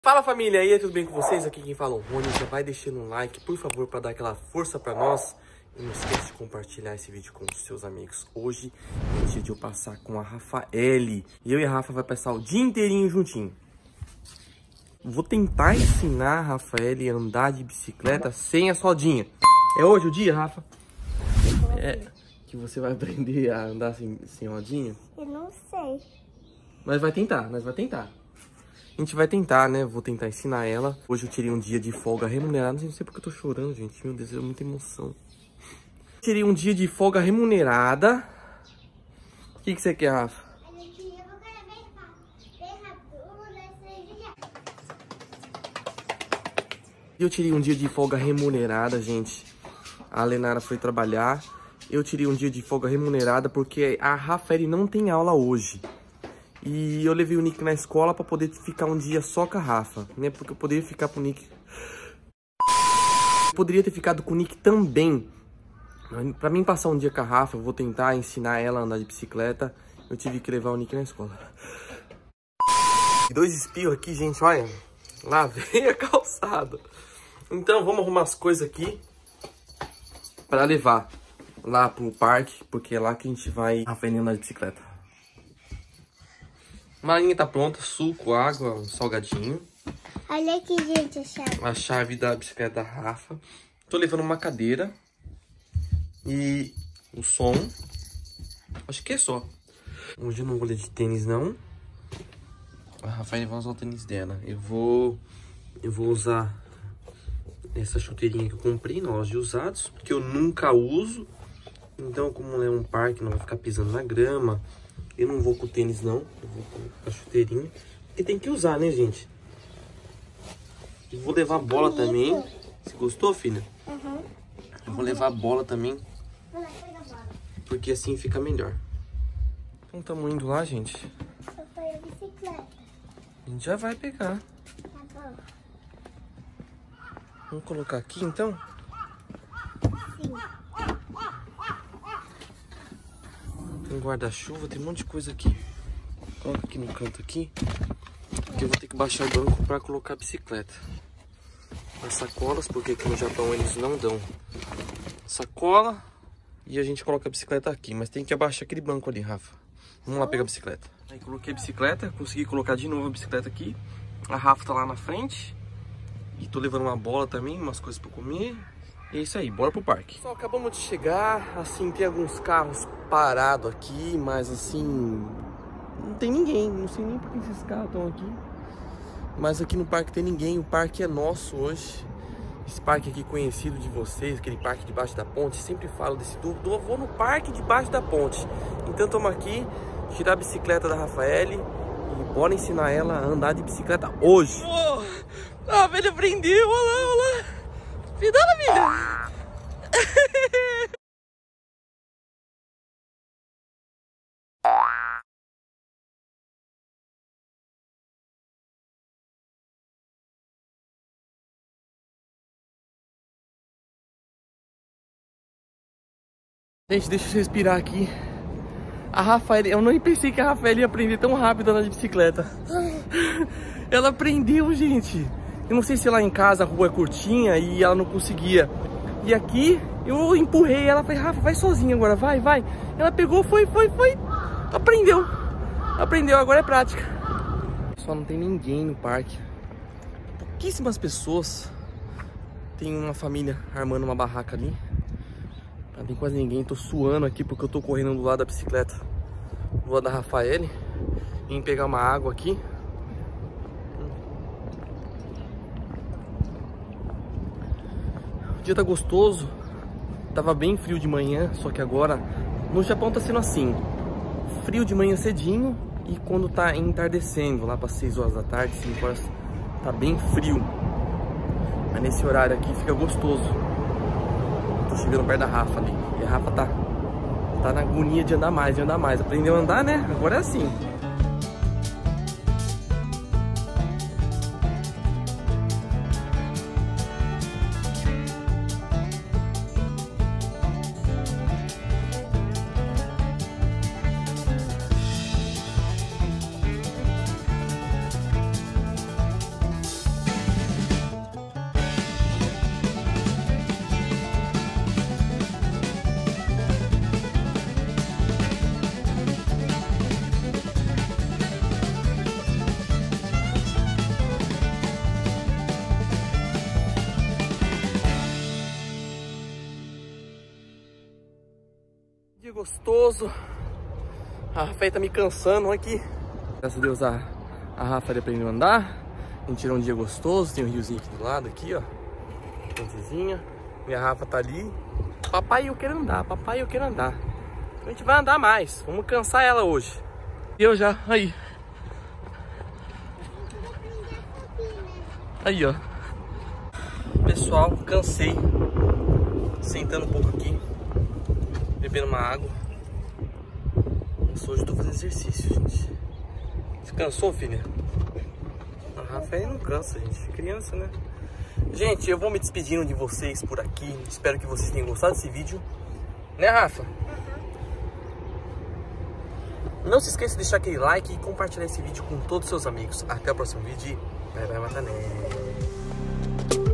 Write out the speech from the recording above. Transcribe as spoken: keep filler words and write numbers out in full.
Fala família, e aí, tudo bem com vocês? Aqui quem fala é o Rony. Já vai deixando um like, por favor, para dar aquela força pra nós. E não esqueça de compartilhar esse vídeo com os seus amigos. Hoje é dia de eu passar com a Rafaele. E eu e a Rafa vai passar o dia inteirinho juntinho. Vou tentar ensinar a Rafaele a andar de bicicleta sem a rodinha. É hoje o dia, Rafa? É que você vai aprender a andar sem, sem rodinha? Eu não sei. Mas vai tentar, nós vai tentar. A gente vai tentar, né? Vou tentar ensinar ela. Hoje eu tirei um dia de folga remunerada. Não sei porque eu tô chorando, gente. Meu Deus, é muita emoção. Tirei um dia de folga remunerada. O que, que você quer, Rafa? Eu tirei um dia de folga remunerada, gente. A Lenara foi trabalhar. Eu tirei um dia de folga remunerada porque a Rafaele não tem aula hoje. E eu levei o Nick na escola pra poder ficar um dia só com a Rafa, né? Porque eu poderia ficar com o Nick... Eu poderia ter ficado com o Nick também. Pra mim passar um dia com a Rafa, eu vou tentar ensinar ela a andar de bicicleta. Eu tive que levar o Nick na escola. Dois espirros aqui, gente, olha. Lá vem a calçada. Então vamos arrumar as coisas aqui pra levar lá pro parque, porque é lá que a gente vai aprender a andar de bicicleta. Marinha tá pronta, suco, água, um salgadinho. Olha aqui, gente, a chave. A chave da bicicleta da Rafa. Tô levando uma cadeira. E o som. Acho que é só. Hoje eu não vou ler de tênis, não. A Rafael vai usar o tênis dela. Eu vou... Eu vou usar essa chuteirinha que eu comprei, nós de usados. Porque eu nunca uso. Então, como é um parque, não vai ficar pisando na grama. Eu não vou com o tênis, não. Eu vou com a chuteirinha. Porque tem que usar, né, gente? Eu vou levar a bola também. Você gostou, filha? Uhum. Eu vou levar a bola também. Porque assim fica melhor. Então, estamos indo lá, gente. Eu tô a bicicleta. A gente já vai pegar. Tá bom. Vamos colocar aqui, então? Sim. Tem guarda-chuva, tem um monte de coisa aqui. Coloca aqui no canto aqui. Porque eu vou ter que baixar o banco para colocar a bicicleta. As sacolas, porque aqui no Japão eles não dão sacola. E a gente coloca a bicicleta aqui. Mas tem que abaixar aquele banco ali, Rafa. Vamos lá pegar a bicicleta. Aí coloquei a bicicleta, consegui colocar de novo a bicicleta aqui. A Rafa tá lá na frente. E tô levando uma bola também, umas coisas para comer. E é isso aí, bora pro parque. Pessoal, acabamos de chegar, assim, tem alguns carros parados aqui, mas assim, não tem ninguém, não sei nem por que esses carros estão aqui. Mas aqui no parque tem ninguém, o parque é nosso hoje. Esse parque aqui conhecido de vocês, aquele parque debaixo da ponte, sempre falo desse dúvida, eu vou no parque debaixo da ponte. Então estamos aqui, tirar a bicicleta da Rafaele e bora ensinar ela a andar de bicicleta hoje. Oh, a velha prendeu, olha lá, olha lá. Pedala, filha! Gente, deixa eu respirar aqui. A Rafael, eu não pensei que a Rafael ia aprender tão rápido a andar de bicicleta. Ela aprendeu, gente. Eu não sei se lá em casa a rua é curtinha e ela não conseguia. E aqui eu empurrei ela, falei, Rafa, vai sozinha agora, vai, vai. Ela pegou, foi, foi, foi. Aprendeu. Aprendeu, agora é prática. Só não tem ninguém no parque. Pouquíssimas pessoas. Tem uma família armando uma barraca ali. Não tem quase ninguém, tô suando aqui porque eu tô correndo do lado da bicicleta. Do lado da Rafaele. Vim pegar uma água aqui. O dia tá gostoso, tava bem frio de manhã, só que agora no Japão tá sendo assim, frio de manhã cedinho e quando tá entardecendo, lá para seis horas da tarde, cinco horas, tá bem frio. Mas nesse horário aqui fica gostoso. Tô chegando perto da Rafa ali, e a Rafa tá, tá na agonia de andar mais, de andar mais. Aprendeu a andar, né? Agora é assim. gostoso. A Rafa aí tá me cansando aqui. Graças a Deus a, a Rafa aprendeu a andar. A gente tirou um dia gostoso. Tem um riozinho aqui do lado, aqui, ó. Pontezinha. Minha Rafa tá ali. Papai, eu quero andar. Papai, eu quero andar. A gente vai andar mais. Vamos cansar ela hoje. E eu já, aí. Aí, ó. Pessoal, cansei. Sentando um pouco aqui. Bebendo uma água. Hoje eu tô fazendo exercício, gente. Você cansou, filha? A Rafa aí não cansa, gente. Criança, né? Gente, eu vou me despedindo de vocês por aqui. Espero que vocês tenham gostado desse vídeo. Né, Rafa? Não se esqueça de deixar aquele like e compartilhar esse vídeo com todos os seus amigos. Até o próximo vídeo. Bye, bye, Matané.